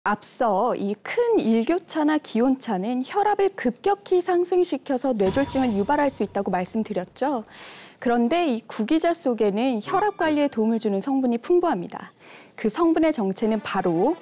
앞서 이 큰 일교차나 기온차는 혈압을 급격히 상승시켜서 뇌졸중을 유발할 수 있다고 말씀드렸죠. 그런데 이 구기자 속에는 혈압 관리에 도움을 주는 성분이 풍부합니다. 그 성분의 정체는 바로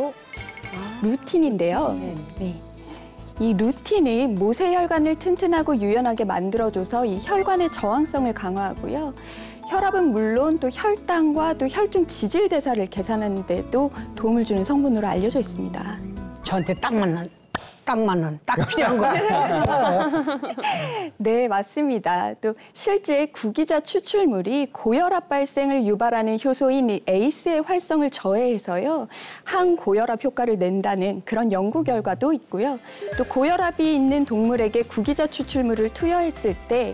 루틴인데요. 네. 이 루틴은 모세혈관을 튼튼하고 유연하게 만들어줘서 이 혈관의 저항성을 강화하고요. 혈압은 물론 또 혈당과 또 혈중 지질 대사를 개선하는 데도 도움을 주는 성분으로 알려져 있습니다. 저한테 딱 필요한 거 같아요. 네, 맞습니다. 또 실제 구기자 추출물이 고혈압 발생을 유발하는 효소인 이 ACE의 활성을 저해해서요, 항고혈압 효과를 낸다는 그런 연구 결과도 있고요. 또 고혈압이 있는 동물에게 구기자 추출물을 투여했을 때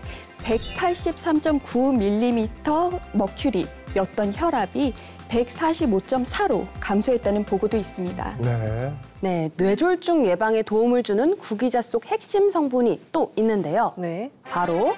183.9mm 머큐리였던 혈압이 145.4로 감소했다는 보고도 있습니다. 네, 뇌졸중 예방에 도움을 주는 구기자 속 핵심 성분이 또 있는데요. 네. 바로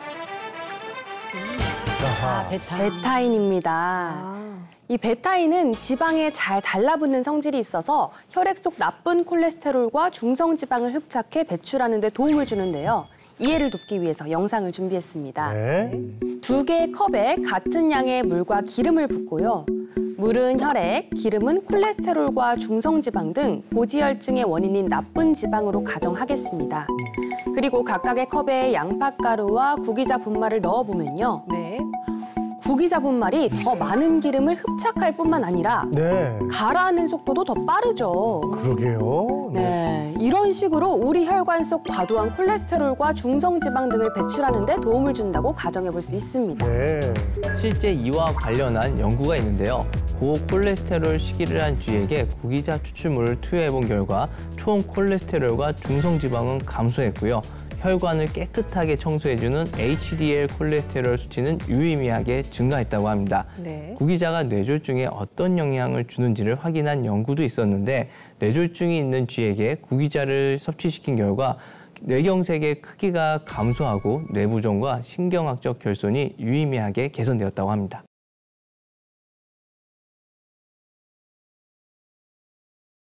베타인입니다. 이 베타인은 지방에 잘 달라붙는 성질이 있어서 혈액 속 나쁜 콜레스테롤과 중성지방을 흡착해 배출하는 데 도움을 주는데요. 이해를 돕기 위해서 영상을 준비했습니다. 두 개의 컵에 같은 양의 물과 기름을 붓고요. 물은 혈액, 기름은 콜레스테롤과 중성지방 등 고지혈증의 원인인 나쁜 지방으로 가정하겠습니다. 그리고 각각의 컵에 양파가루와 구기자 분말을 넣어보면요. 구기자 분말이 더 많은 기름을 흡착할 뿐만 아니라 가라앉는 속도도 더 빠르죠. 그러게요. 네, 이런 식으로 우리 혈관 속 과도한 콜레스테롤과 중성지방 등을 배출하는 데 도움을 준다고 가정해 볼 수 있습니다. 실제 이와 관련한 연구가 있는데요. 고콜레스테롤 식이를 한 쥐에게 구기자 추출물을 투여해 본 결과 총 콜레스테롤과 중성지방은 감소했고요. 혈관을 깨끗하게 청소해주는 HDL 콜레스테롤 수치는 유의미하게 증가했다고 합니다. 구기자가 뇌졸중에 어떤 영향을 주는지를 확인한 연구도 있었는데, 뇌졸중이 있는 쥐에게 구기자를 섭취시킨 결과 뇌경색의 크기가 감소하고 뇌부종과 신경학적 결손이 유의미하게 개선되었다고 합니다.